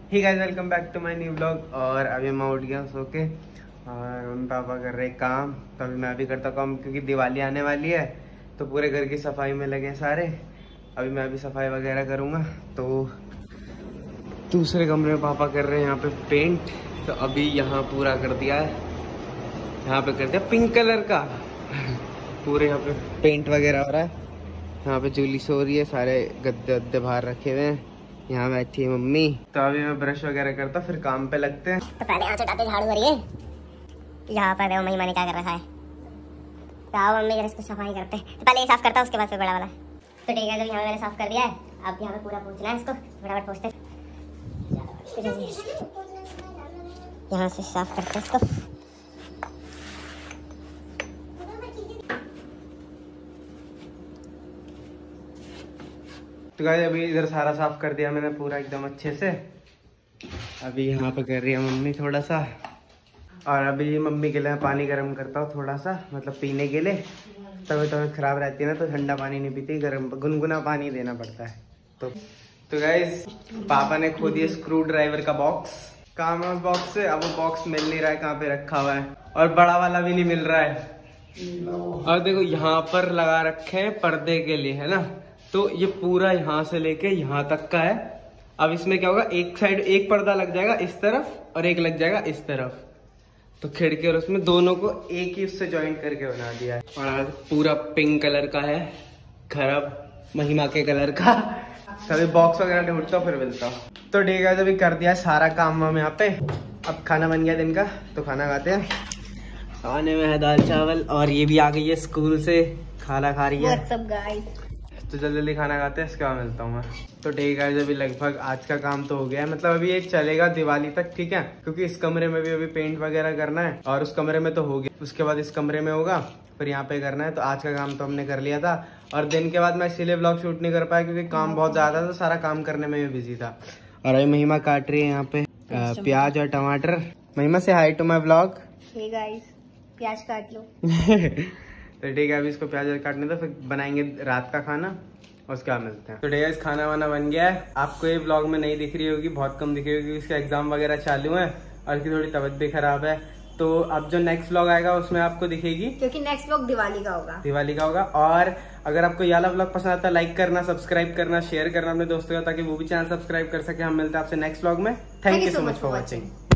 Hey guys, welcome back to my new vlog. और अभी मैं उठ गया सो के और मम्मी पापा कर रहे काम, तो अभी मैं भी करता काम क्योंकि दिवाली आने वाली है तो पूरे घर की सफाई में लगे सारे। अभी मैं भी सफाई वगैरह करूँगा। तो दूसरे कमरे में पापा कर रहे हैं यहाँ पे पेंट, तो अभी यहाँ पूरा कर दिया है, यहाँ पे कर दिया पिंक कलर का पूरे यहाँ पे पेंट वगैरह हो रहा है। यहाँ पे जूली सो रही है, सारे गद्दे वद्दे बाहर रखे हुए हैं, यहाँ बैठी है मम्मी। तो अभी मैं ब्रश वगैरह करता फिर काम पे लगते हैं। तो पहले यहाँ चटाते झाड़ू हो रही है, यहाँ पर देखो मम्मी क्या कर रखा है। तो आओ मम्मी जरा इसको सफाई करते हैं। तो पहले ये साफ करता हूँ, उसके बाद फिर बड़ा वाला। तो ठीक है, जब यहाँ मैंने साफ कर दिया है, अब यहाँ पे पूरा पोंछना है इसको, फटाफट पोंछते। यहाँ से साफ करते हैं इसको। तो गाइस अभी इधर सारा साफ कर दिया मैंने पूरा एकदम अच्छे से। अभी यहाँ पे कर रही है मम्मी थोड़ा सा, और अभी मम्मी के लिए पानी गर्म करता हूँ थोड़ा सा, मतलब पीने के लिए। तबीयत खराब रहती है ना, तो ठंडा पानी नहीं पीती, गर्म गुनगुना पानी देना पड़ता है। तो गाइस पापा ने खो दिया स्क्रू ड्राइवर का बॉक्स। काम है बॉक्स से, अब वो बॉक्स मिल नहीं रहा है, कहाँ पे रखा हुआ है, और बड़ा वाला भी नहीं मिल रहा है। और देखो यहाँ पर लगा रखे हैं पर्दे के लिए, है ना, तो ये पूरा यहाँ से लेके यहाँ तक का है। अब इसमें क्या होगा, एक साइड एक पर्दा लग जाएगा इस तरफ और एक लग जाएगा इस तरफ, तो खिड़की और उसमें दोनों को एक ही उससे ज्वाइंट करके बना दिया है। और पूरा पिंक कलर का है घर, अब महिमा के कलर का। सभी बॉक्स वगैरह ढूंढता हूँ फिर मिलता हूँ। तो ठीक है, अभी कर दिया सारा काम हम यहाँ पे। अब खाना बन गया दिन का, तो खाना खाते हैं। खाने में है दाल चावल, और ये भी आ गई है स्कूल से, खाना खा रही है। तो जल्दी जल्दी खाना खाते हैं, इसके बाद मिलता हूँ मैं। तो ठीक है, अभी लगभग आज का काम तो हो गया है, मतलब अभी ये चलेगा दिवाली तक, ठीक है, क्योंकि इस कमरे में भी अभी पेंट वगैरह करना है, और उस कमरे में तो हो गया, उसके बाद इस कमरे में होगा, फिर यहाँ पे करना है। तो आज का काम तो हमने कर लिया था, और दिन के बाद मैं इसीलिए ब्लॉग शूट नहीं कर पाया क्योंकि काम बहुत ज्यादा था, तो सारा काम करने में भी बिजी था। और अभी महिमा काट रही है यहाँ पे प्याज और टमाटर। महिमा से hi to my blog. Hey guys, प्याज काट लो। तो ठीक है, अभी इसको प्याज काटने, तो फिर बनाएंगे रात का खाना, उसके बाद मिलते हैं। तो ठीक है, खाना वाना बन गया है। आपको ये ब्लॉग में नहीं दिख रही होगी, बहुत कम दिख रही होगी, इसके एग्जाम वगैरह चालू है और इसकी थोड़ी तबीयत भी खराब है। तो अब जो नेक्स्ट व्लॉग आएगा उसमें आपको दिखेगी, क्योंकि नेक्स्ट व्लॉग दिवाली का होगा। और अगर आपको ये वाला व्लॉग पसंद आता है, लाइक करना, सब्सक्राइब करना, शेयर करना अपने दोस्तों का, ताकि वो भी चैनल सब्सक्राइब कर सके। हम मिलते हैं आपसे नेक्स्ट व्लॉग में। Thank you so much for watching.